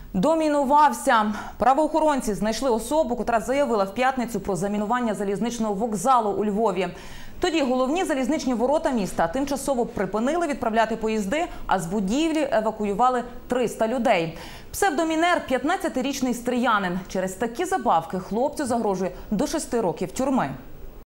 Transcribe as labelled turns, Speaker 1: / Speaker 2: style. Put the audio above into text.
Speaker 1: Домінувався. Правоохоронці знайшли особу, котра заявила в п'ятницю про замінування залізничного вокзалу у Львові. Тоді головні залізничні ворота міста тимчасово припинили відправляти поїзди, а з будівлі евакуювали 300 людей. Псевдомінер – 15-річний стриянин. Через такі забавки хлопцю загрожує до 6 років тюрми.